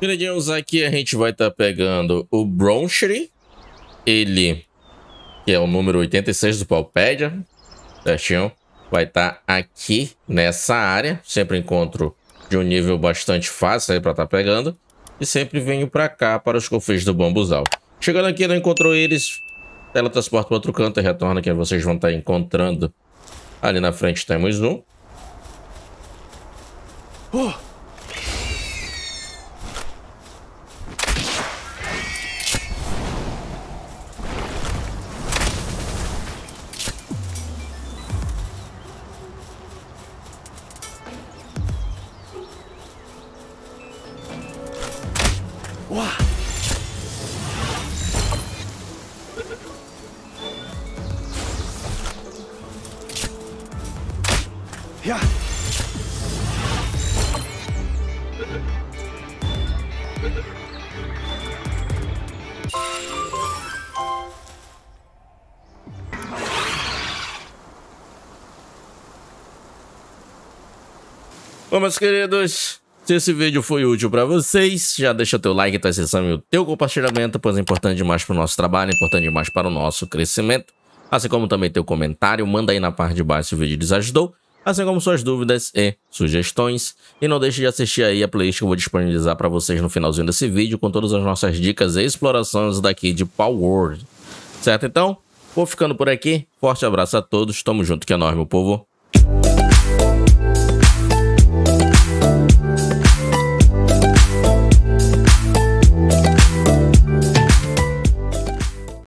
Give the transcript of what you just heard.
Queridinhos, aqui a gente vai estar pegando o Bronchery, ele que é o número 86 do Paupédia, certinho, vai estar aqui nessa área, sempre encontro de um nível bastante fácil aí para estar pegando, e sempre venho para cá para os cofres do Bambuzal. Chegando aqui, não encontrou eles, teletransporta para outro canto e retorna, que vocês vão estar encontrando. Ali na frente temos um. Bom, meus queridos, se esse vídeo foi útil para vocês, já deixa teu like, tua inscrição e o teu compartilhamento, pois é importante demais para o nosso trabalho, é importante demais para o nosso crescimento. Assim como também teu comentário, manda aí na parte de baixo se o vídeo lhes ajudou, assim como suas dúvidas e sugestões. E não deixe de assistir aí a playlist que eu vou disponibilizar para vocês no finalzinho desse vídeo, com todas as nossas dicas e explorações daqui de Palworld. Certo? Então, vou ficando por aqui. Forte abraço a todos, tamo junto que é nóis, meu povo.